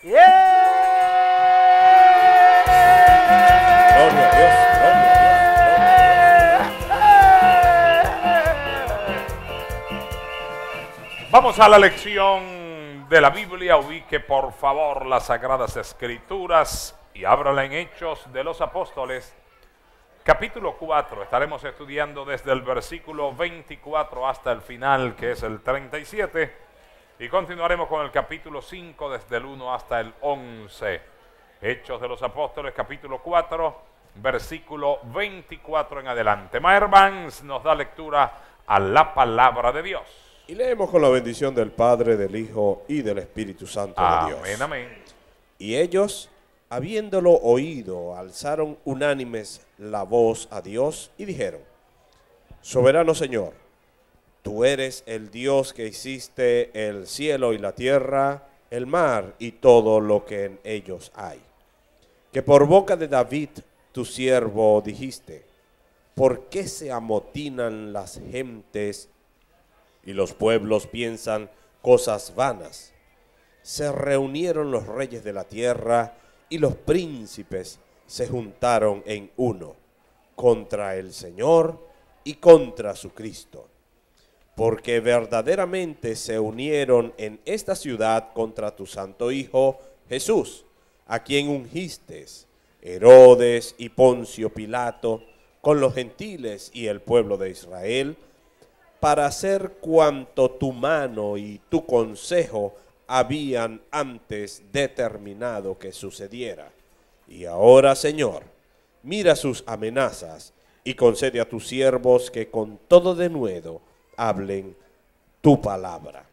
Gloria a Dios, gloria a Dios. Vamos a la lección de la Biblia. Ubique por favor las Sagradas Escrituras y ábrala en Hechos de los Apóstoles, capítulo 4. Estaremos estudiando desde el versículo 24 hasta el final, que es el 37. Y continuaremos con el capítulo 5 desde el 1 hasta el 11. Hechos de los Apóstoles, capítulo 4, versículo 24 en adelante. Maher Vance nos da lectura a la palabra de Dios. Y leemos con la bendición del Padre, del Hijo y del Espíritu Santo de Dios. Amén, amén. Y ellos, habiéndolo oído, alzaron unánimes la voz a Dios y dijeron: Soberano Señor, tú eres el Dios que hiciste el cielo y la tierra, el mar y todo lo que en ellos hay. Que por boca de David, tu siervo, dijiste: ¿por qué se amotinan las gentes y los pueblos piensan cosas vanas? Se reunieron los reyes de la tierra y los príncipes se juntaron en uno contra el Señor y contra su Cristo. Porque verdaderamente se unieron en esta ciudad contra tu santo Hijo Jesús, a quien ungiste, Herodes y Poncio Pilato, con los gentiles y el pueblo de Israel, para hacer cuanto tu mano y tu consejo habían antes determinado que sucediera. Y ahora, Señor, mira sus amenazas y concede a tus siervos que con todo denuedo hablen tu palabra.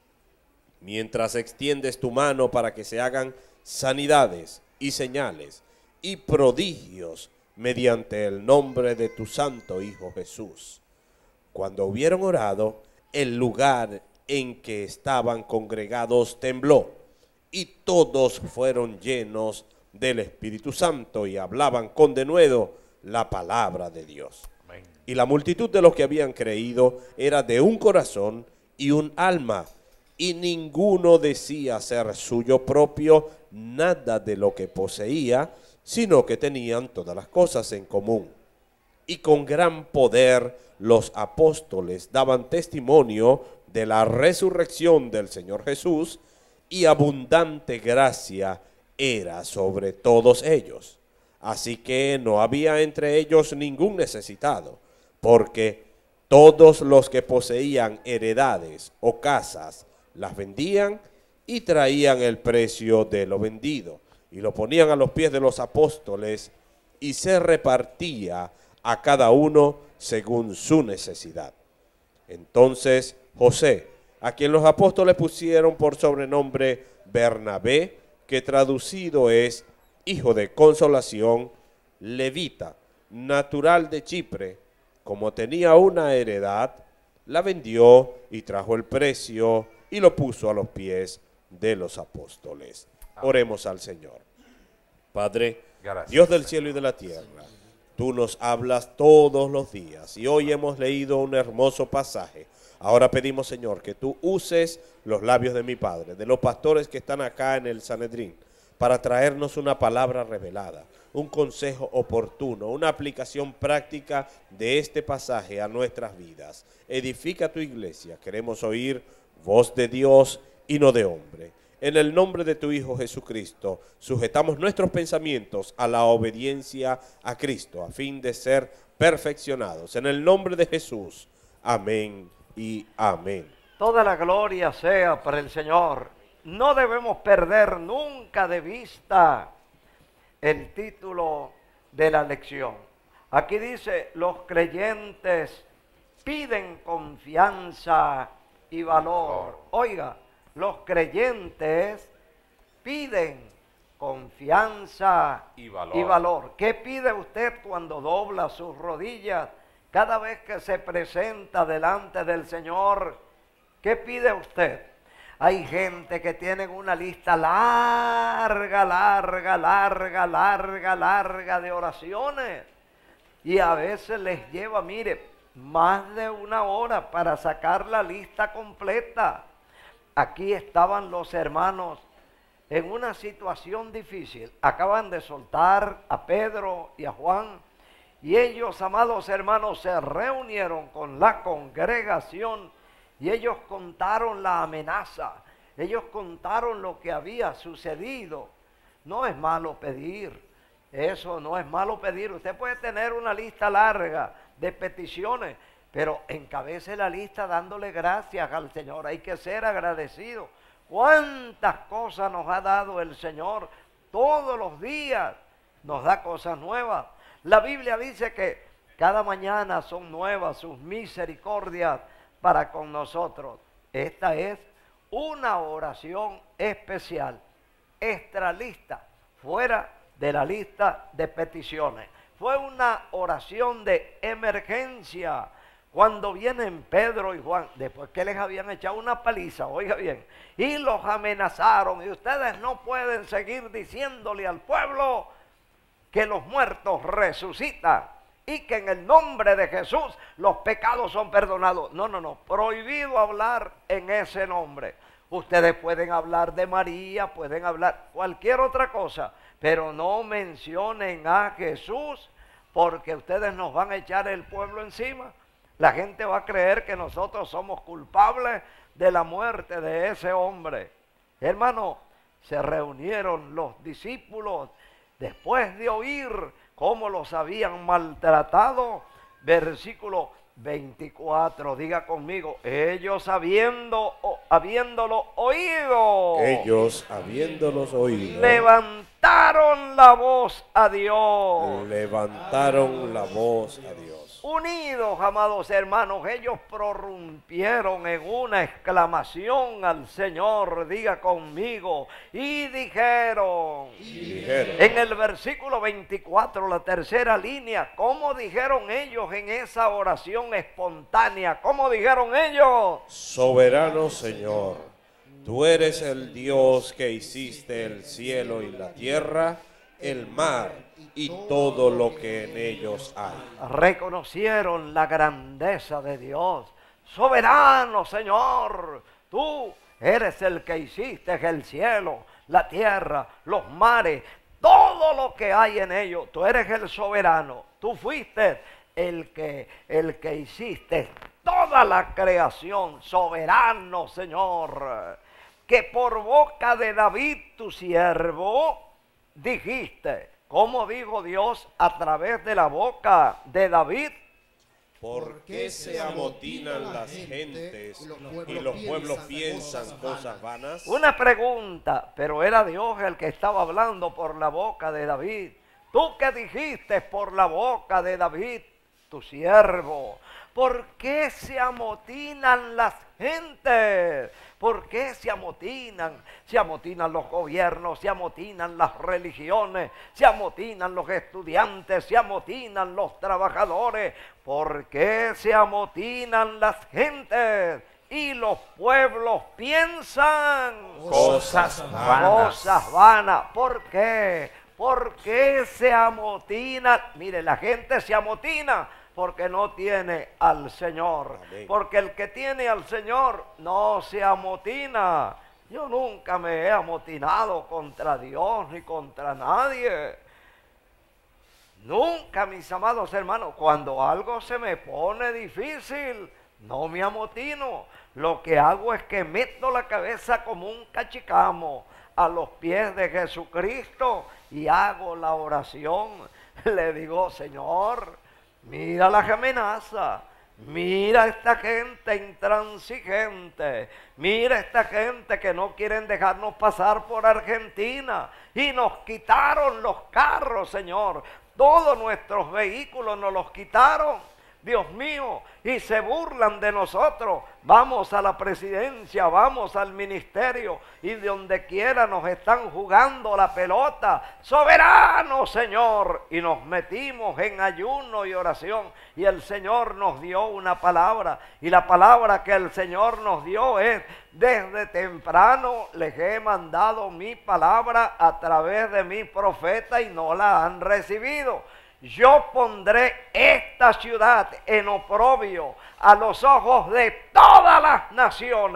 Mientras extiendes tu mano para que se hagan sanidades y señales y prodigios mediante el nombre de tu santo Hijo Jesús. Cuando hubieron orado, el lugar en que estaban congregados tembló, y todos fueron llenos del Espíritu Santo y hablaban con denuedo la palabra de Dios. Amén. Y la multitud de los que habían creído era de un corazón y un alma, y ninguno decía ser suyo propio nada de lo que poseía, sino que tenían todas las cosas en común. Y con gran poder los apóstoles daban testimonio de la resurrección del Señor Jesús, y abundante gracia era sobre todos ellos. Así que no había entre ellos ningún necesitado, porque todos los que poseían heredades o casas las vendían y traían el precio de lo vendido y lo ponían a los pies de los apóstoles, y se repartía a cada uno según su necesidad. Entonces José, a quien los apóstoles pusieron por sobrenombre Bernabé, que traducido es hijo de consolación, levita, natural de Chipre, como tenía una heredad, la vendió y trajo el precio y lo puso a los pies de los apóstoles. Oremos al Señor. Padre, gracias, Dios del cielo y de la tierra, tú nos hablas todos los días y hoy hemos leído un hermoso pasaje. Ahora pedimos, Señor, que tú uses los labios de mi Padre, de los pastores que están acá en el Sanedrín, para traernos una palabra revelada, un consejo oportuno, una aplicación práctica de este pasaje a nuestras vidas. Edifica tu iglesia, queremos oír voz de Dios y no de hombre. En el nombre de tu Hijo Jesucristo, sujetamos nuestros pensamientos a la obediencia a Cristo, a fin de ser perfeccionados. En el nombre de Jesús, amén y amén. Toda la gloria sea para el Señor. No debemos perder nunca de vista el título de la lección. Aquí dice: los creyentes piden confianza y valor. Oiga, los creyentes piden confianza y valor. ¿Qué pide usted cuando dobla sus rodillas? Cada vez que se presenta delante del Señor, ¿qué pide usted? Hay gente que tienen una lista larga de oraciones, y a veces les lleva, mire, más de una hora para sacar la lista completa. Aquí estaban los hermanos en una situación difícil. Acaban de soltar a Pedro y a Juan, y ellos, amados hermanos, se reunieron con la congregación y ellos contaron la amenaza, ellos contaron lo que había sucedido. No es malo pedir, eso no es malo pedir. Usted puede tener una lista larga de peticiones, pero encabece la lista dándole gracias al Señor. Hay que ser agradecido. ¿Cuántas cosas nos ha dado el Señor? Todos los días nos da cosas nuevas. La Biblia dice que cada mañana son nuevas sus misericordias para con nosotros. Esta es una oración especial, extra lista, fuera de la lista de peticiones. Fue una oración de emergencia. Cuando vienen Pedro y Juan, después que les habían echado una paliza, oiga bien, y los amenazaron, y ustedes no pueden seguir diciéndole al pueblo que los muertos resucitan y que en el nombre de Jesús los pecados son perdonados. No, no, no, prohibido hablar en ese nombre. Ustedes pueden hablar de María, pueden hablar cualquier otra cosa, pero no mencionen a Jesús, porque ustedes nos van a echar el pueblo encima. La gente va a creer que nosotros somos culpables de la muerte de ese hombre. Hermano, se reunieron los discípulos después de oír cómo los habían maltratado. Versículo 24, diga conmigo, ellos habiéndolo oído. Ellos habiéndolos oído. Levantaron la voz a Dios. Levantaron la voz a Dios. Unidos, amados hermanos, ellos prorrumpieron en una exclamación al Señor, diga conmigo, y dijeron. En el versículo 24, la tercera línea, ¿cómo dijeron ellos en esa oración espontánea? ¿Cómo dijeron ellos? Soberano Señor, tú eres el Dios que hiciste el cielo y la tierra, el mar y todo lo que en ellos hay. Reconocieron la grandeza de Dios. Soberano Señor, tú eres el que hiciste el cielo, la tierra, los mares, todo lo que hay en ellos. Tú eres el soberano. Tú fuiste el que hiciste toda la creación. Soberano Señor, que por boca de David tu siervo dijiste. ¿Cómo dijo Dios a través de la boca de David? ¿Por qué se amotinan las gentes y los pueblos piensan cosas vanas? Una pregunta, pero era Dios el que estaba hablando por la boca de David. ¿Tú qué dijiste por la boca de David, tu siervo? ¿Por qué se amotinan las gentes? ¿Por qué se amotinan? Se amotinan los gobiernos, se amotinan las religiones, se amotinan los estudiantes, se amotinan los trabajadores. ¿Por qué se amotinan las gentes? Y los pueblos piensan cosas vanas. Cosas vanas. ¿Por qué? ¿Por qué se amotinan? Mire, la gente se amotina porque no tiene al Señor. Amén. Porque el que tiene al Señor no se amotina. Yo nunca me he amotinado contra Dios ni contra nadie. Nunca, mis amados hermanos. Cuando algo se me pone difícil, no me amotino. Lo que hago es que meto la cabeza como un cachicamo a los pies de Jesucristo y hago la oración. Le digo, Señor, mira las amenazas, mira esta gente intransigente, mira esta gente que no quieren dejarnos pasar por Argentina y nos quitaron los carros, Señor, todos nuestros vehículos nos los quitaron, Dios mío, y se burlan de nosotros. Vamos a la presidencia, vamos al ministerio y de donde quiera nos están jugando la pelota. Soberano Señor, y nos metimos en ayuno y oración y el Señor nos dio una palabra, y la palabra que el Señor nos dio es: desde temprano les he mandado mi palabra a través de mi profeta y no la han recibido. Yo pondré esta ciudad en oprobio a los ojos de todas las naciones,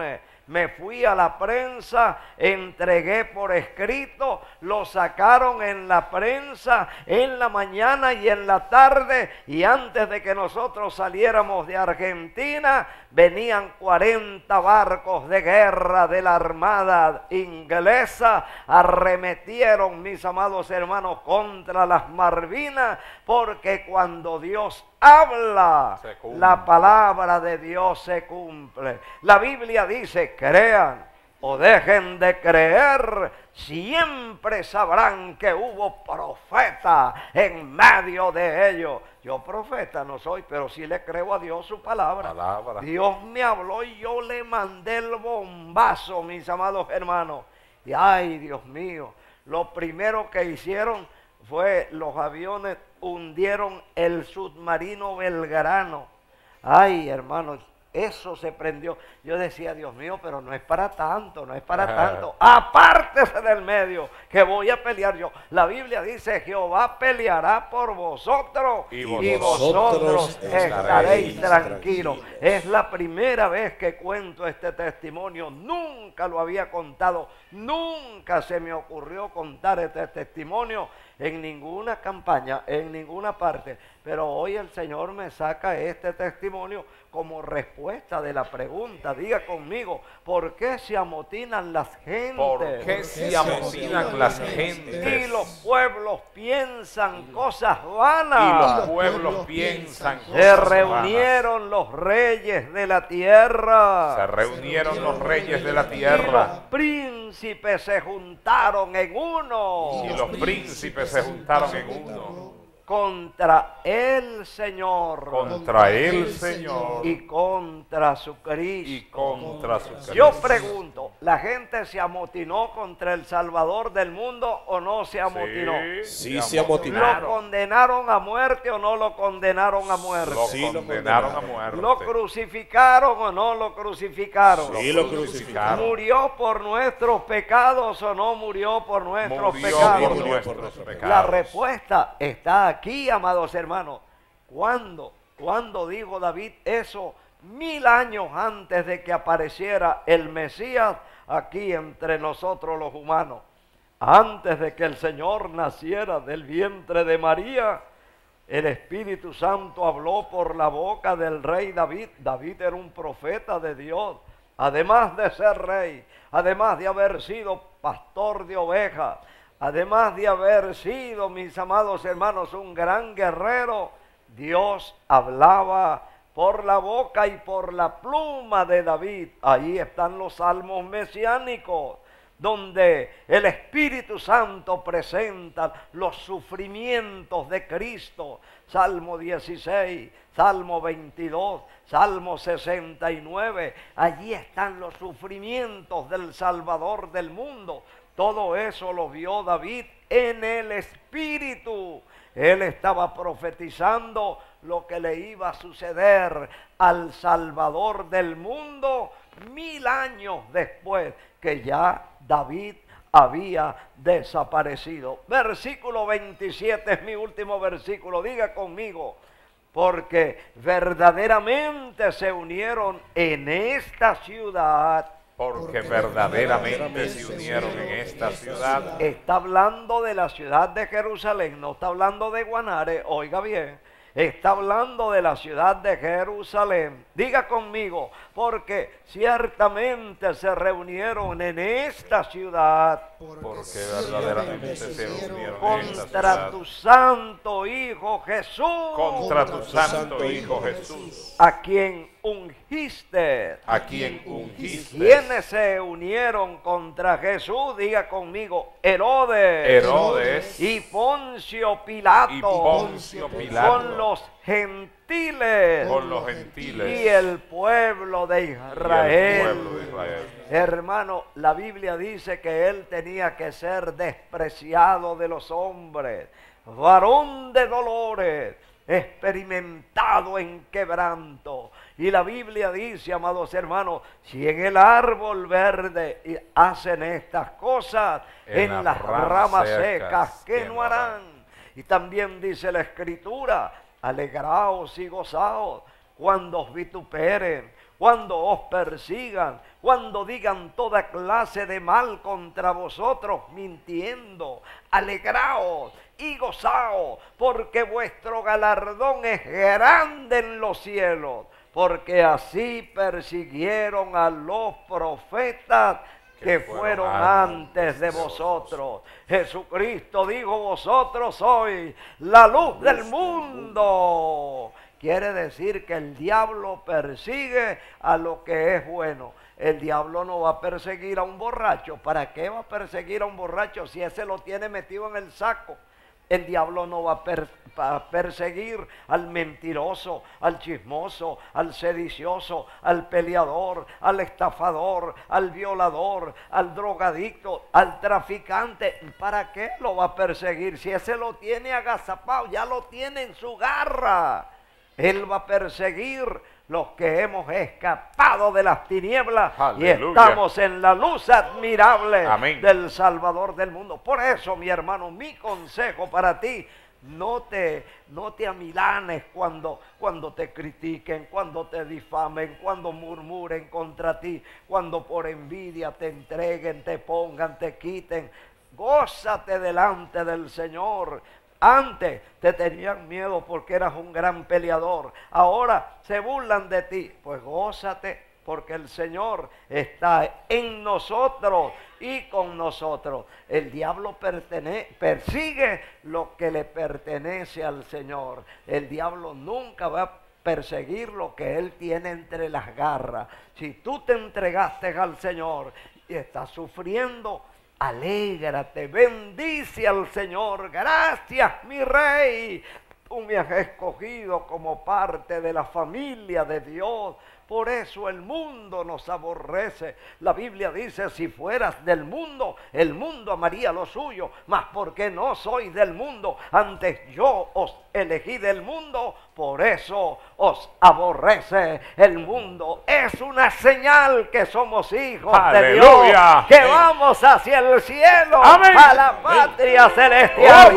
me fui a la prensa, entregué por escrito, lo sacaron en la prensa en la mañana y en la tarde, y antes de que nosotros saliéramos de Argentina, venían 40 barcos de guerra de la Armada inglesa, arremetieron, mis amados hermanos, contra las Malvinas, porque cuando Dios habla, la palabra de Dios se cumple. La Biblia dice, crean o dejen de creer, siempre sabrán que hubo profeta en medio de ellos. Yo profeta no soy, pero sí le creo a Dios su palabra. Dios me habló y yo le mandé el bombazo, mis amados hermanos. Y ay, Dios mío, lo primero que hicieron fue los aviones hundieron el submarino Belgrano. Ay, hermanos, eso se prendió. Yo decía, Dios mío, pero no es para tanto, no es para tanto. Apártese del medio, que voy a pelear yo. La Biblia dice, Jehová peleará por vosotros y vosotros estaréis tranquilos. Es la primera vez que cuento este testimonio. Nunca lo había contado, nunca se me ocurrió contar este testimonio en ninguna campaña, en ninguna parte. Pero hoy el Señor me saca este testimonio como respuesta de la pregunta. Diga conmigo, ¿por qué se amotinan las gentes? ¿Por qué se amotinan las gentes? Y los pueblos piensan cosas vanas. Y los pueblos piensan cosas Se vanas. reunieron los reyes de la tierra. Se reunieron los reyes de la Y los tierra. príncipes se juntaron en uno. Y los príncipes se juntaron en uno. Contra el Señor. Contra el Señor. Y contra su Cristo. Y contra su Cristo. Yo pregunto, ¿la gente se amotinó contra el Salvador del mundo o no se amotinó? Sí, se ¿Lo amotinaron. condenaron a muerte o no lo condenaron a muerte? Lo condenaron a muerte. ¿Lo crucificaron o no lo crucificaron? Sí, lo crucificaron. ¿Murió por nuestros pecados o no murió por nuestros Murió pecados? por nuestros pecados. La respuesta está aquí, amados hermanos. ¿Cuándo dijo David eso? 1000 años antes de que apareciera el Mesías aquí entre nosotros los humanos. Antes de que el Señor naciera del vientre de María, el Espíritu Santo habló por la boca del rey David. David era un profeta de Dios. Además de ser rey, además de haber sido pastor de ovejas, además de haber sido, mis amados hermanos, un gran guerrero, Dios hablaba por la boca y por la pluma de David. Ahí están los salmos mesiánicos, donde el Espíritu Santo presenta los sufrimientos de Cristo. Salmo 16, Salmo 22, Salmo 69. Allí están los sufrimientos del Salvador del mundo. Todo eso lo vio David en el Espíritu. Él estaba profetizando lo que le iba a suceder al Salvador del mundo 1000 años después que ya David había desaparecido. Versículo 27 es mi último versículo. Diga conmigo, porque verdaderamente se unieron en esta ciudad. Porque verdaderamente se unieron en esta ciudad. Está hablando de la ciudad de Jerusalén, no está hablando de Guanare, oiga bien. Está hablando de la ciudad de Jerusalén. Diga conmigo, porque ciertamente se reunieron en esta ciudad. Porque verdaderamente se unieron en esta Contra ciudad. tu santo Hijo Jesús. Contra tu santo Hijo Jesús. A quien ungiste. A quien ungiste. ¿Quiénes se unieron contra Jesús? Diga conmigo, Herodes. Herodes Y Poncio Pilato. y Poncio Pilato. Con los gentiles. Con los gentiles. Y el pueblo de Y el Israel. pueblo de Israel. Hermano, la Biblia dice que él tenía que ser despreciado de los hombres, varón de dolores, experimentado en quebranto. Y la Biblia dice, amados hermanos, si en el árbol verde hacen estas cosas, en las ramas secas, ¿qué no harán? Y también dice la Escritura, alegraos y gozaos cuando os vituperen, cuando os persigan, cuando digan toda clase de mal contra vosotros, mintiendo, alegraos y gozaos, porque vuestro galardón es grande en los cielos, porque así persiguieron a los profetas que fueron antes de vosotros. Jesucristo dijo, vosotros sois la luz del mundo. Quiere decir que el diablo persigue a lo que es bueno. El diablo no va a perseguir a un borracho. ¿Para qué va a perseguir a un borracho si ese lo tiene metido en el saco? El diablo no va a perseguir al mentiroso, al chismoso, al sedicioso, al peleador, al estafador, al violador, al drogadicto, al traficante. ¿Para qué lo va a perseguir? Si ese lo tiene agazapado, ya lo tiene en su garra. Él va a perseguir los que hemos escapado de las tinieblas. Aleluya. Y estamos en la luz admirable. Amén. Del Salvador del mundo. Por eso, mi hermano, mi consejo para ti, no te amilanes cuando te critiquen, cuando te difamen, cuando murmuren contra ti, cuando por envidia te entreguen, te pongan, te quiten. Gózate delante del Señor. Antes te tenían miedo porque eras un gran peleador. Ahora se burlan de ti. Pues gózate porque el Señor está en nosotros y con nosotros. El diablo persigue lo que le pertenece al Señor. El diablo nunca va a perseguir lo que Él tiene entre las garras. Si tú te entregaste al Señor y estás sufriendo, alégrate, bendice al Señor. Gracias, mi Rey. Tú me has escogido como parte de la familia de Dios. Por eso el mundo nos aborrece. La Biblia dice, si fueras del mundo, el mundo amaría lo suyo. Mas porque no soy del mundo, antes yo os elegí del mundo, por eso os aborrece el mundo. Es una señal que somos hijos de Dios, que vamos hacia el cielo, amén, a la patria celestial.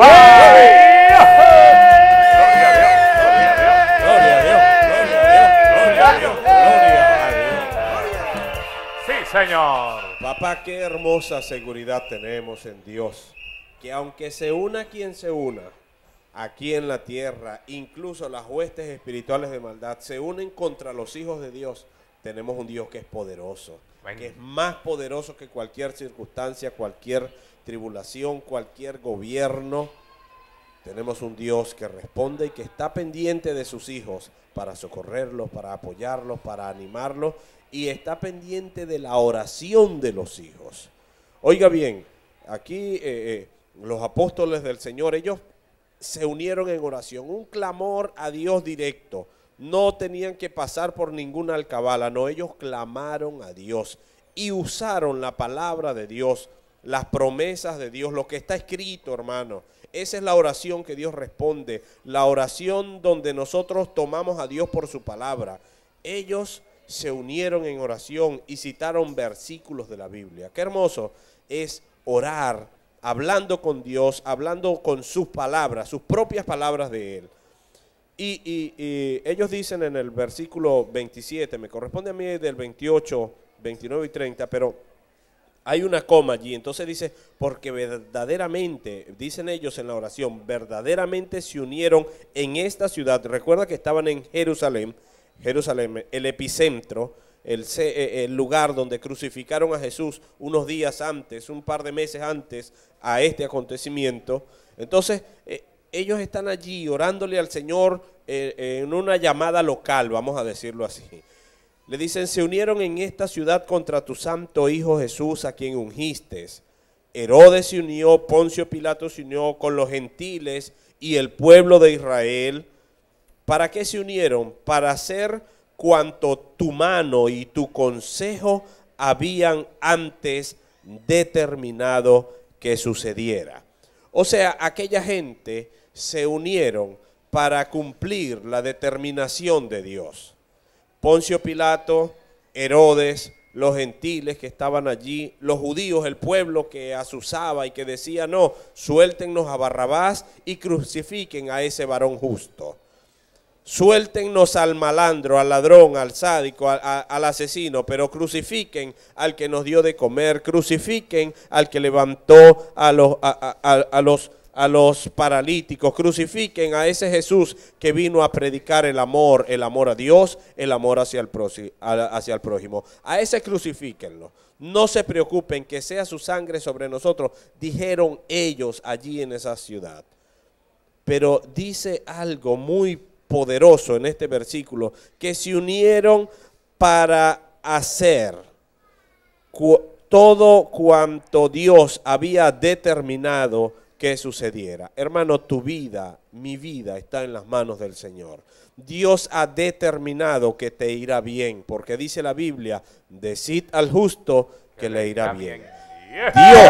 Señor. Papá, qué hermosa seguridad tenemos en Dios, que aunque se una quien se una, aquí en la tierra, incluso las huestes espirituales de maldad se unen contra los hijos de Dios, tenemos un Dios que es poderoso, que es más poderoso que cualquier circunstancia, cualquier tribulación, cualquier gobierno. Tenemos un Dios que responde y que está pendiente de sus hijos para socorrerlos, para apoyarlos, para animarlos, y está pendiente de la oración de los hijos. Oiga bien, aquí los apóstoles del Señor, ellos se unieron en oración, un clamor a Dios directo. No tenían que pasar por ninguna alcabala, no, ellos clamaron a Dios y usaron la palabra de Dios, las promesas de Dios, lo que está escrito, hermano. Esa es la oración que Dios responde, la oración donde nosotros tomamos a Dios por su palabra. Ellos se unieron en oración y citaron versículos de la Biblia. Qué hermoso es orar, hablando con Dios, hablando con sus palabras, sus propias palabras de Él. Y ellos dicen en el versículo 27, me corresponde a mí del 28, 29 y 30, pero hay una coma allí, entonces dice, porque verdaderamente, dicen ellos en la oración, verdaderamente se unieron en esta ciudad. Recuerda que estaban en Jerusalén, el epicentro, el lugar donde crucificaron a Jesús unos días antes, un par de meses antes a este acontecimiento. Entonces, ellos están allí orándole al Señor en una llamada local, vamos a decirlo así. Le dicen, se unieron en esta ciudad contra tu santo Hijo Jesús, a quien ungiste. Herodes se unió, Poncio Pilato se unió con los gentiles y el pueblo de Israel. ¿Para qué se unieron? Para hacer cuanto tu mano y tu consejo habían antes determinado que sucediera. O sea, aquella gente se unieron para cumplir la determinación de Dios. Poncio Pilato, Herodes, los gentiles que estaban allí, los judíos, el pueblo que azuzaba y que decía, no, suéltennos a Barrabás y crucifiquen a ese varón justo. Suéltennos al malandro, al ladrón, al sádico, al asesino, pero crucifiquen al que nos dio de comer, crucifiquen al que levantó a los paralíticos, crucifiquen a ese Jesús que vino a predicar el amor a Dios, el amor hacia el prójimo. A ese crucifíquenlo. No se preocupen, que sea su sangre sobre nosotros, dijeron ellos allí en esa ciudad. Pero dice algo muy poderoso en este versículo, que se unieron para hacer todo cuanto Dios había determinado que sucediera. Hermano, tu vida, mi vida está en las manos del Señor. Dios ha determinado que te irá bien, porque dice la Biblia, decid al justo que le irá bien. Dios.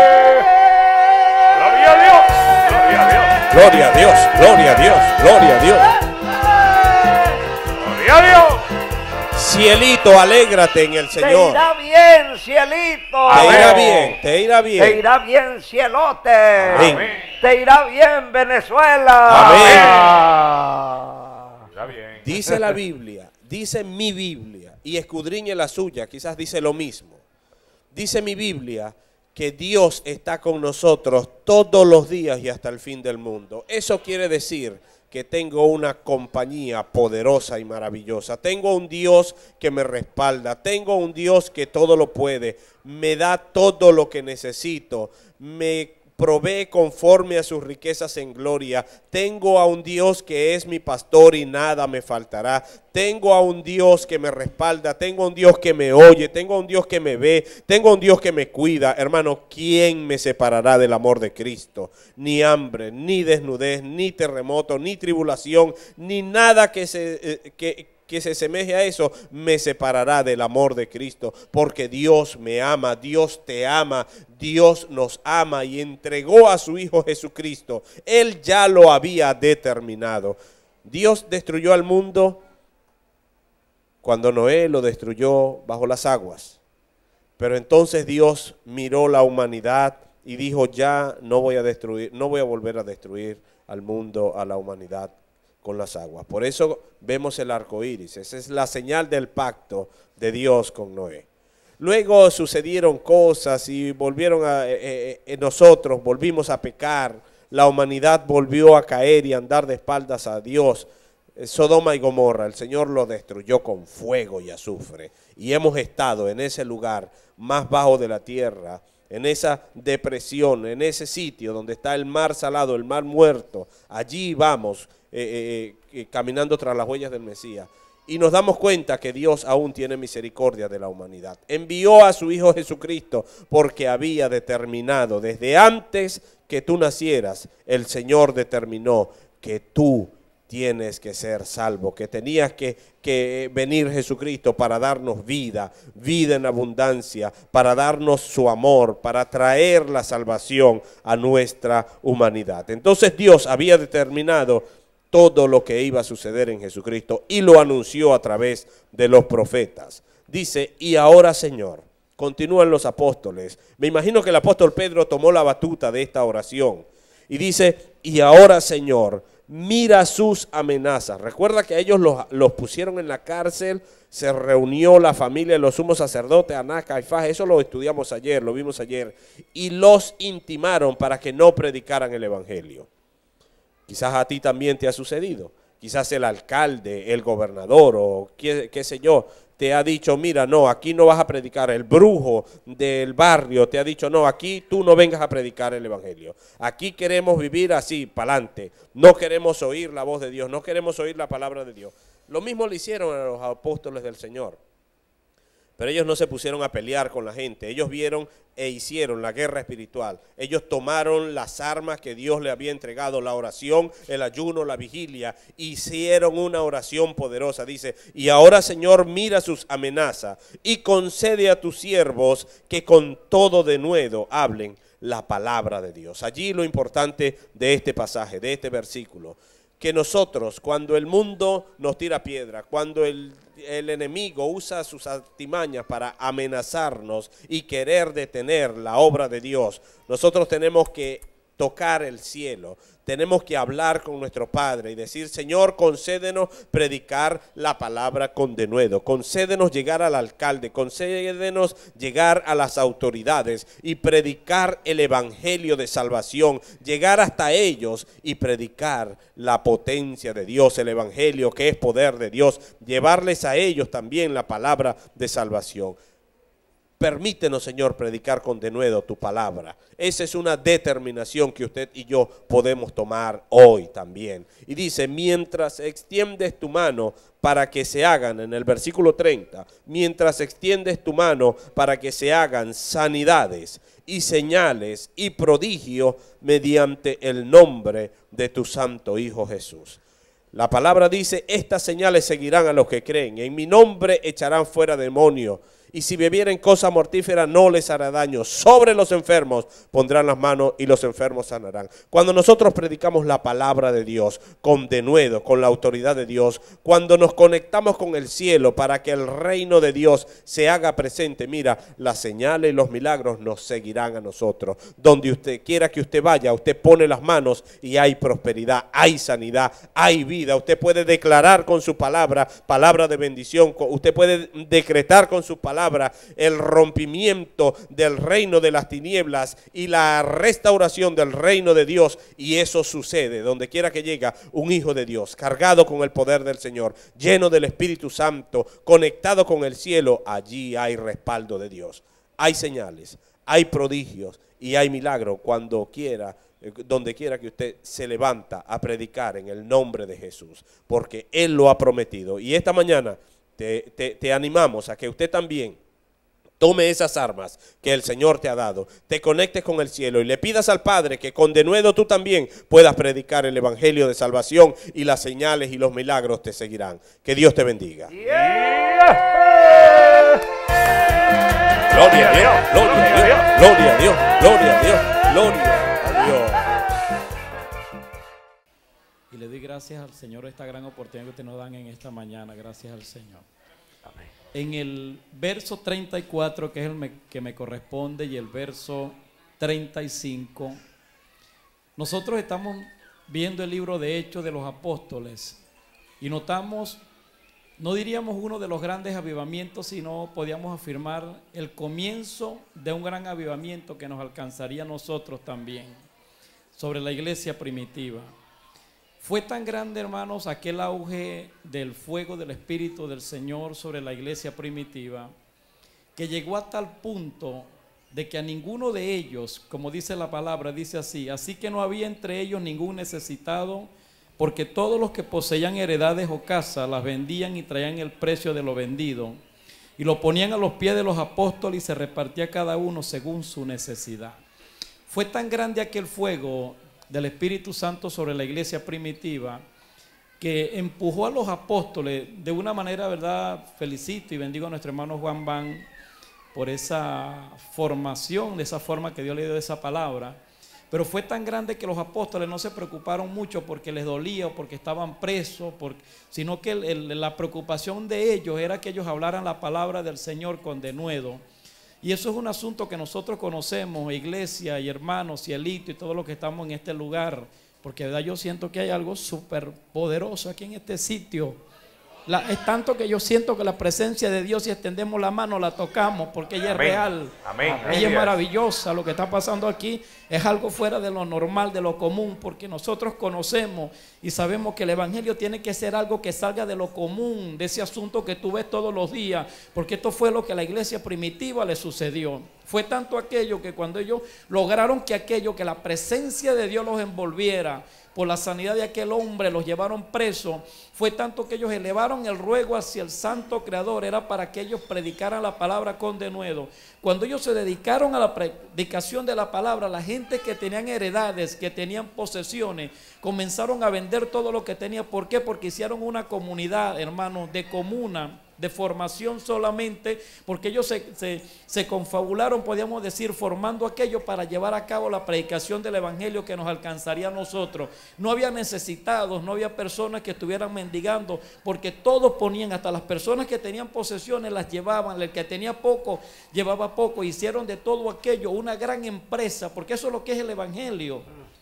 Gloria a Dios. Gloria a Dios. Gloria a Dios. Gloria a Dios. Gloria a Dios. Gloria a Dios. Cielito, alégrate en el Señor. Te irá bien, cielito. Te irá bien, te irá bien. Te irá bien, cielote. Amén. Te irá bien, Venezuela. Amén. Irá bien. Dice la Biblia, dice mi Biblia, y escudriñe la suya, quizás dice lo mismo. Dice mi Biblia que Dios está con nosotros todos los días y hasta el fin del mundo. Eso quiere decir que tengo una compañía poderosa y maravillosa. Tengo un Dios que me respalda. Tengo un Dios que todo lo puede. Me da todo lo que necesito. Me provee conforme a sus riquezas en gloria. Tengo a un Dios que es mi pastor y nada me faltará. Tengo a un Dios que me respalda. Tengo a un Dios que me oye. Tengo a un Dios que me ve. Tengo a un Dios que me cuida. Hermano, ¿quién me separará del amor de Cristo? Ni hambre, ni desnudez, ni terremoto, ni tribulación, ni nada que se asemeje a eso me separará del amor de Cristo, porque Dios me ama, Dios te ama, Dios nos ama y entregó a su Hijo Jesucristo. Él ya lo había determinado. Dios destruyó al mundo cuando Noé lo destruyó bajo las aguas, pero entonces Dios miró la humanidad y dijo, ya no voy a volver a destruir al mundo, a la humanidad con las aguas. Por eso vemos el arco iris. Esa es la señal del pacto de Dios con Noé. Luego sucedieron cosas y nosotros volvimos a pecar. La humanidad volvió a caer y andar de espaldas a Dios. Sodoma y Gomorra, el Señor lo destruyó con fuego y azufre. Y hemos estado en ese lugar más bajo de la tierra, en esa depresión, en ese sitio donde está el mar salado, el mar muerto. Allí vamos caminando tras las huellas del Mesías. Y nos damos cuenta que Dios aún tiene misericordia de la humanidad. Envió a su Hijo Jesucristo porque había determinado, desde antes que tú nacieras, el Señor determinó que tú tienes que ser salvo, que tenías que venir Jesucristo para darnos vida, vida en abundancia, para darnos su amor, para traer la salvación a nuestra humanidad. Entonces Dios había determinado todo lo que iba a suceder en Jesucristo y lo anunció a través de los profetas. Dice, y ahora Señor, continúan los apóstoles. Me imagino que el apóstol Pedro tomó la batuta de esta oración y dice, y ahora Señor, mira sus amenazas. Recuerda que a ellos los pusieron en la cárcel, se reunió la familia de los sumos sacerdotes, Anás, Caifás, eso lo estudiamos ayer, lo vimos ayer, y los intimaron para que no predicaran el evangelio. Quizás a ti también te ha sucedido, quizás el alcalde, el gobernador o qué sé yo, te ha dicho, mira, no, aquí no vas a predicar. El brujo del barrio te ha dicho, no, aquí tú no vengas a predicar el evangelio. Aquí queremos vivir así, para adelante. No queremos oír la voz de Dios, no queremos oír la palabra de Dios. Lo mismo le hicieron a los apóstoles del Señor. Pero ellos no se pusieron a pelear con la gente. Ellos vieron e hicieron la guerra espiritual. Ellos tomaron las armas que Dios le había entregado, la oración, el ayuno, la vigilia. Hicieron una oración poderosa. Dice, y ahora Señor, mira sus amenazas y concede a tus siervos que con todo denuedo hablen la palabra de Dios. Allí lo importante de este pasaje, de este versículo, que nosotros, cuando el mundo nos tira piedra, cuando el enemigo usa sus artimañas para amenazarnos y querer detener la obra de Dios, nosotros tenemos que tocar el cielo. Tenemos que hablar con nuestro Padre y decir: Señor, concédenos predicar la palabra con denuedo, concédenos llegar al alcalde, concédenos llegar a las autoridades y predicar el evangelio de salvación, llegar hasta ellos y predicar la potencia de Dios, el evangelio que es poder de Dios, llevarles a ellos también la palabra de salvación. Permítenos, Señor, predicar con denuedo tu palabra. Esa es una determinación que usted y yo podemos tomar hoy también. Y dice: mientras extiendes tu mano para que se hagan, en el versículo 30, mientras extiendes tu mano para que se hagan sanidades y señales y prodigios mediante el nombre de tu santo Hijo Jesús. La palabra dice: estas señales seguirán a los que creen. En mi nombre echarán fuera demonios. Y si bebieren cosa mortífera no les hará daño. Sobre los enfermos pondrán las manos y los enfermos sanarán. Cuando nosotros predicamos la palabra de Dios con denuedo, con la autoridad de Dios, cuando nos conectamos con el cielo para que el reino de Dios se haga presente, mira, las señales y los milagros nos seguirán a nosotros. Donde usted quiera que usted vaya, usted pone las manos y hay prosperidad, hay sanidad, hay vida. Usted puede declarar con su palabra, palabra de bendición. Usted puede decretar con su palabra el rompimiento del reino de las tinieblas y la restauración del reino de Dios, y eso sucede donde quiera que llega un hijo de Dios cargado con el poder del Señor, lleno del Espíritu Santo, conectado con el cielo. Allí hay respaldo de Dios, hay señales, hay prodigios y hay milagros cuando quiera, donde quiera que usted se levanta a predicar en el nombre de Jesús, porque Él lo ha prometido. Y esta mañana te animamos a que usted también tome esas armas que el Señor te ha dado, te conectes con el cielo y le pidas al Padre que con denuedo tú también puedas predicar el evangelio de salvación, y las señales y los milagros te seguirán. Que Dios te bendiga. Gloria a Dios, gloria a Dios, gloria a Dios, gloria a Dios, gloria a Dios. Y le doy gracias al Señor esta gran oportunidad que ustedes nos dan en esta mañana. Gracias al Señor. Amén. En el verso 34, que es el que me corresponde, y el verso 35, nosotros estamos viendo el libro de Hechos de los Apóstoles y notamos, no diríamos uno de los grandes avivamientos, sino podíamos afirmar el comienzo de un gran avivamiento que nos alcanzaría a nosotros también, sobre la iglesia primitiva. Fue tan grande, hermanos, aquel auge del fuego del Espíritu del Señor sobre la iglesia primitiva, que llegó a tal punto de que a ninguno de ellos, como dice la palabra, dice así que no había entre ellos ningún necesitado, porque todos los que poseían heredades o casas las vendían y traían el precio de lo vendido, y lo ponían a los pies de los apóstoles y se repartía cada uno según su necesidad. Fue tan grande aquel fuego del Espíritu Santo sobre la iglesia primitiva, que empujó a los apóstoles de una manera, ¿verdad? Felicito y bendigo a nuestro hermano Juan Van por esa formación, de esa forma que Dios le dio de esa palabra. Pero fue tan grande que los apóstoles no se preocuparon mucho porque les dolía o porque estaban presos, sino que la preocupación de ellos era que ellos hablaran la palabra del Señor con denuedo. Y eso es un asunto que nosotros conocemos, iglesia y hermanos y elito y todos los que estamos en este lugar, porque de verdad yo siento que hay algo súper poderoso aquí en este sitio. Es tanto que yo siento que la presencia de Dios, si extendemos la mano, la tocamos, porque ella es real. Amén. Ella es maravillosa. Lo que está pasando aquí es algo fuera de lo normal, de lo común, porque nosotros conocemos y sabemos que el evangelio tiene que ser algo que salga de lo común, de ese asunto que tú ves todos los días, porque esto fue lo que a la iglesia primitiva le sucedió. Fue tanto aquello que cuando ellos lograron que la presencia de Dios los envolviera, por la sanidad de aquel hombre, los llevaron presos. Fue tanto que ellos elevaron el ruego hacia el santo creador, era para que ellos predicaran la palabra con denuedo. Cuando ellos se dedicaron a la predicación de la palabra, la gente que tenían heredades, que tenían posesiones, comenzaron a vender todo lo que tenían. ¿Por qué? Porque hicieron una comunidad, hermanos, de comuna, de formación solamente, porque ellos se confabularon, podríamos decir, formando aquello para llevar a cabo la predicación del evangelio que nos alcanzaría a nosotros. No había necesitados, no había personas que estuvieran mendigando, porque todos ponían, hasta las personas que tenían posesiones las llevaban, el que tenía poco llevaba poco. Hicieron de todo aquello una gran empresa, porque eso es lo que es el evangelio.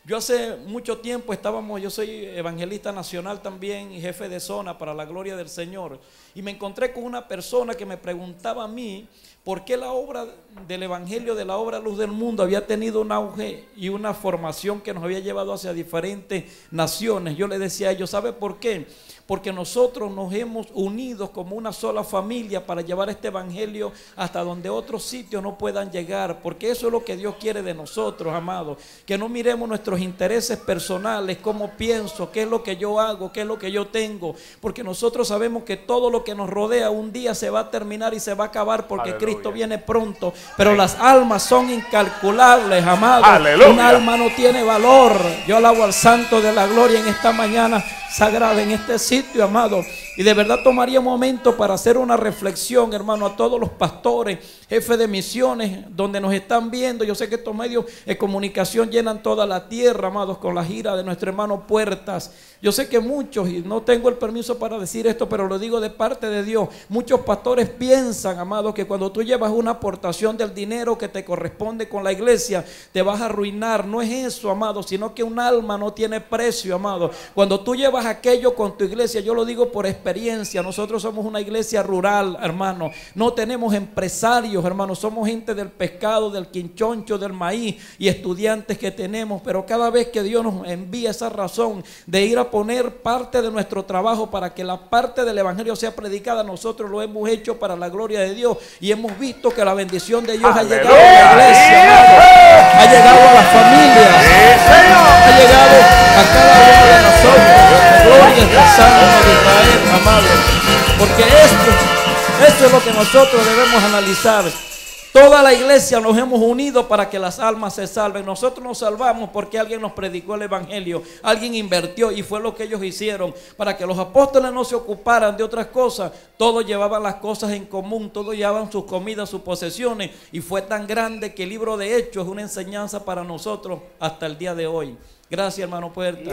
Yo hace mucho tiempo yo soy evangelista nacional también y jefe de zona para la gloria del Señor. Y me encontré con una persona que me preguntaba a mí por qué la obra del evangelio, de la obra Luz del Mundo, había tenido un auge y una formación que nos había llevado hacia diferentes naciones. Yo le decía a ellos, ¿sabe por qué? Porque nosotros nos hemos unido como una sola familia para llevar este evangelio hasta donde otros sitios no puedan llegar, porque eso es lo que Dios quiere de nosotros, amados, que no miremos nuestros intereses personales, cómo pienso, qué es lo que yo hago, qué es lo que yo tengo, porque nosotros sabemos que todo lo que nos rodea un día se va a terminar y se va a acabar, porque Aleluya. Cristo viene pronto, pero las almas son incalculables, amados. Aleluya. Un alma no tiene valor. Yo alabo al Santo de la Gloria en esta mañana sagrada, en este sitio, amado. Y de verdad tomaría un momento para hacer una reflexión, hermano, a todos los pastores, jefes de misiones, donde nos están viendo. Yo sé que estos medios de comunicación llenan toda la tierra, amados, con la gira de nuestro hermano Puertas. Yo sé que muchos, y no tengo el permiso para decir esto, pero lo digo de parte de Dios, muchos pastores piensan, amados, que cuando tú llevas una aportación del dinero que te corresponde con la iglesia, te vas a arruinar. No es eso, amado, sino que un alma no tiene precio, amado. Cuando tú llevas aquello con tu iglesia, yo lo digo por experiencia, nosotros somos una iglesia rural, hermano, no tenemos empresarios, hermano, somos gente del pescado, del quinchoncho, del maíz y estudiantes que tenemos, pero cada vez que Dios nos envía esa razón de ir a poner parte de nuestro trabajo para que la parte del evangelio sea predicada, nosotros lo hemos hecho para la gloria de Dios y hemos visto que la bendición de Dios ha llegado a la iglesia, amado, ha llegado a las familias, ha llegado a cada uno de nosotros. Gloria al Santo de Israel, amado, porque esto es lo que nosotros debemos analizar. Toda la iglesia nos hemos unido para que las almas se salven. Nosotros nos salvamos porque alguien nos predicó el evangelio, alguien invirtió y fue lo que ellos hicieron. Para que los apóstoles no se ocuparan de otras cosas, todos llevaban las cosas en común, todos llevaban sus comidas, sus posesiones, y fue tan grande que el libro de Hechos es una enseñanza para nosotros hasta el día de hoy. Gracias, hermano Puerta.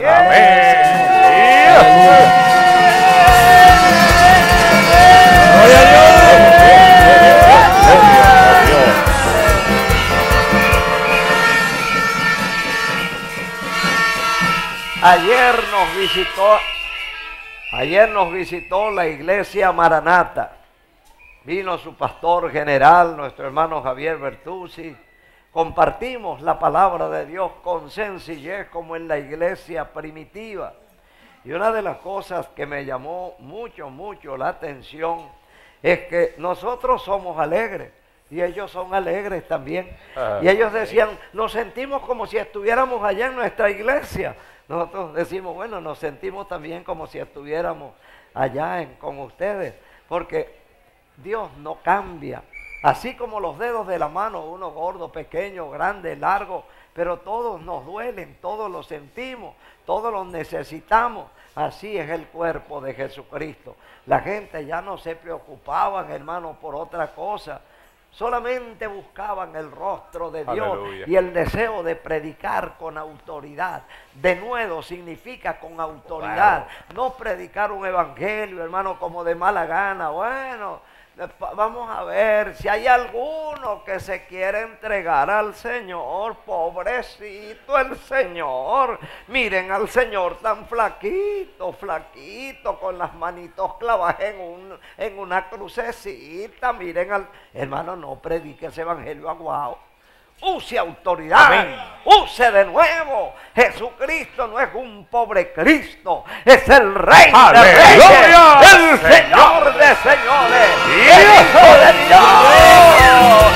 Ayer nos visitó la iglesia Maranata. Vino su pastor general, nuestro hermano Javier Bertuzzi. Compartimos la palabra de Dios con sencillez como en la iglesia primitiva. Y una de las cosas que me llamó mucho la atención es que nosotros somos alegres y ellos son alegres también. Y ellos decían, nos sentimos como si estuviéramos allá en nuestra iglesia. Nosotros decimos, bueno, nos sentimos también como si estuviéramos allá con ustedes, porque Dios no cambia. Así como los dedos de la mano, uno gordo, pequeño, grande, largo, pero todos nos duelen, todos los sentimos, todos los necesitamos. Así es el cuerpo de Jesucristo. La gente ya no se preocupaban, hermano, por otra cosa. Solamente buscaban el rostro de Dios. Aleluya. Y el deseo de predicar con autoridad. De nuevo significa con autoridad. Wow. No predicar un evangelio, hermano, como de mala gana. Bueno, vamos a ver si hay alguno que se quiere entregar al Señor. Pobrecito el Señor. Miren al Señor tan flaquito, con las manitos clavadas en una crucecita. Miren al hermano, no predique ese evangelio aguado. Use autoridad. Amén. Use de nuevo. Jesucristo no es un pobre Cristo, es el Rey de Reyes, el Señor de señores, el Hijo de Dios.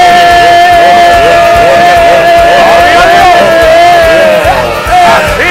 Así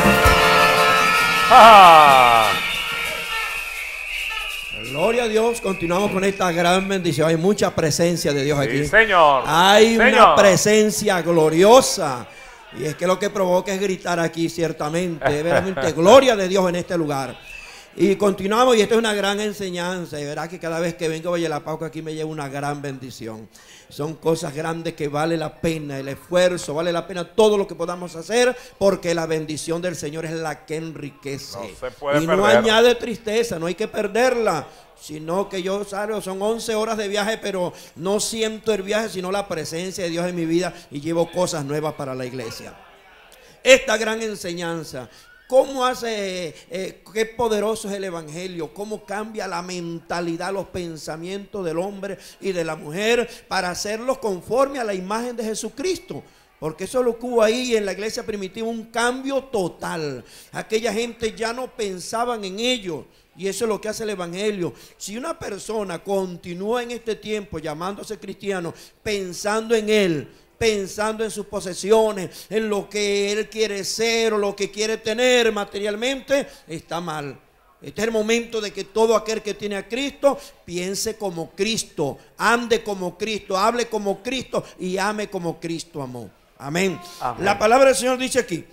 es. Gloria a Dios, continuamos con esta gran bendición. Hay mucha presencia de Dios aquí. Sí, Señor. Hay una presencia gloriosa. Y es que lo que provoca es gritar aquí, ciertamente. Verdaderamente, gloria de Dios en este lugar. Y continuamos, y esto es una gran enseñanza. Y verá que cada vez que vengo a Valle La Pauca aquí me lleva una gran bendición. Son cosas grandes que vale la pena el esfuerzo, vale la pena todo lo que podamos hacer, porque la bendición del Señor es la que enriquece. No se puede y perder. No añade tristeza, no hay que perderla. Sino que yo salgo, son 11 horas de viaje, pero no siento el viaje, sino la presencia de Dios en mi vida, y llevo cosas nuevas para la iglesia. esta gran enseñanza. ¿Cómo hace, qué poderoso es el Evangelio? ¿Cómo cambia la mentalidad, los pensamientos del hombre y de la mujer para hacerlos conforme a la imagen de Jesucristo? Porque eso es lo que hubo ahí en la iglesia primitiva, un cambio total. Aquella gente ya no pensaban en ellos. Y eso es lo que hace el Evangelio. Si una persona continúa en este tiempo llamándose cristiano, pensando en él, pensando en sus posesiones, en lo que él quiere ser o lo que quiere tener materialmente, está mal. Este es el momento de que todo aquel que tiene a Cristo piense como Cristo, ande como Cristo, hable como Cristo y ame como Cristo amó. Amén. Amén. La palabra del Señor dice aquí,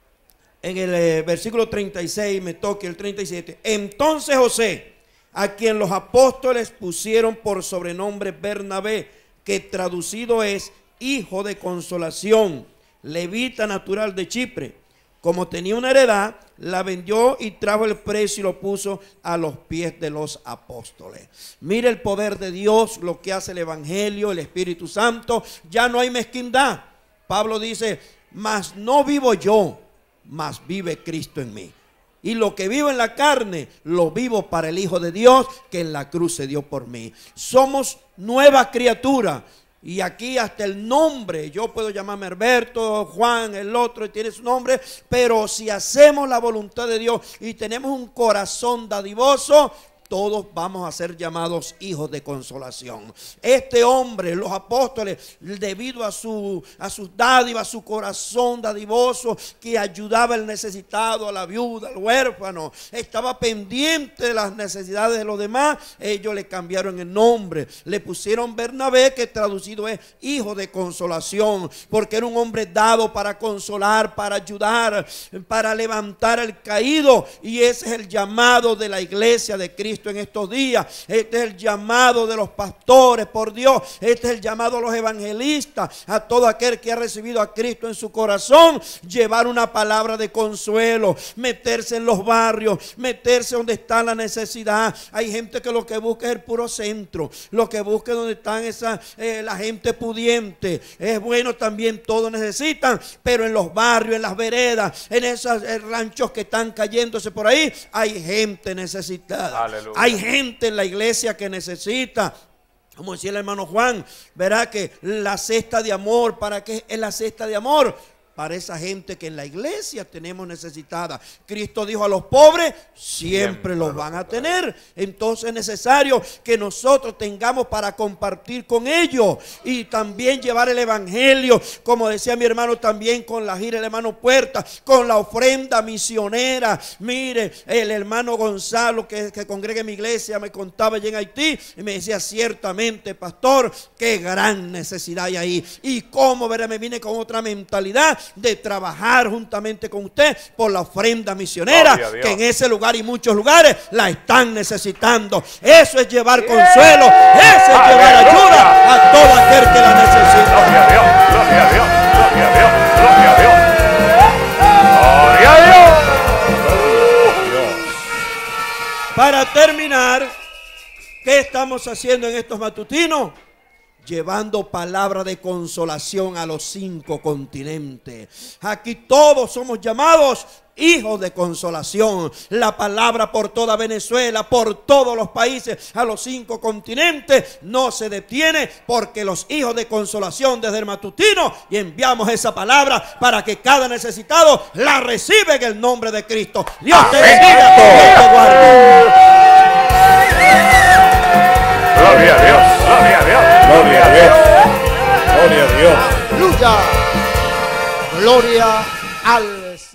en el versículo 36, me toque el 37. Entonces José, a quien los apóstoles pusieron por sobrenombre Bernabé, que traducido es hijo de consolación, levita natural de Chipre, como tenía una heredad, la vendió y trajo el precio y lo puso a los pies de los apóstoles. Mire el poder de Dios, lo que hace el Evangelio, el Espíritu Santo. Ya no hay mezquindad. Pablo dice, mas no vivo yo, mas vive Cristo en mí. Y lo que vivo en la carne, lo vivo para el Hijo de Dios, que en la cruz se dio por mí. Somos nuevas criaturas. Y aquí hasta el nombre, yo puedo llamarme Alberto, Juan, el otro tiene su nombre, pero si hacemos la voluntad de Dios y tenemos un corazón dadivoso, todos vamos a ser llamados hijos de consolación. Este hombre, los apóstoles, debido a sus dádivas, a su corazón dadivoso, que ayudaba al necesitado, a la viuda, al huérfano, estaba pendiente de las necesidades de los demás, ellos le cambiaron el nombre, le pusieron Bernabé, que traducido es hijo de consolación, porque era un hombre dado para consolar, para ayudar, para levantar al caído, y ese es el llamado de la iglesia de Cristo en estos días. Este es el llamado de los pastores, por Dios. Este es el llamado a los evangelistas, a todo aquel que ha recibido a Cristo en su corazón, llevar una palabra de consuelo, meterse en los barrios, meterse donde está la necesidad. Hay gente que lo que busca es el puro centro, lo que busca es donde están la gente pudiente. Es bueno también, todos necesitan, pero en los barrios, en las veredas, en esos ranchos que están cayéndose por ahí, hay gente necesitada. Aleluya. Hay gente en la iglesia que necesita, como decía el hermano Juan, verá que la cesta de amor, ¿para qué es la cesta de amor? Para esa gente que en la iglesia tenemos necesitada. Cristo dijo, a los pobres siempre los van a tener. Entonces es necesario que nosotros tengamos para compartir con ellos y también llevar el evangelio, como decía mi hermano, también con la gira, el hermano Puerta, con la ofrenda misionera. Mire, el hermano Gonzalo que congrega en mi iglesia me contaba allá en Haití y me decía, ciertamente, pastor, qué gran necesidad hay ahí. Y cómo, verá, me vine con otra mentalidad de trabajar juntamente con usted por la ofrenda misionera, que en ese lugar y muchos lugares la están necesitando. Eso es llevar consuelo, eso es llevar ayuda a todo aquel que la necesita. Gloria a Dios, gloria a Dios, gloria a Dios, gloria a Dios, gloria a Dios. Para terminar, ¿qué estamos haciendo en estos matutinos? Llevando palabra de consolación a los 5 continentes. Aquí todos somos llamados hijos de consolación. La palabra por toda Venezuela, por todos los países, a los 5 continentes, no se detiene, porque los hijos de consolación desde el matutino y enviamos esa palabra para que cada necesitado la reciba en el nombre de Cristo. Dios te bendiga, Dios te guarde. Gloria a Dios, gloria a Dios, gloria a Dios, gloria a Dios. Aleluya. Gloria al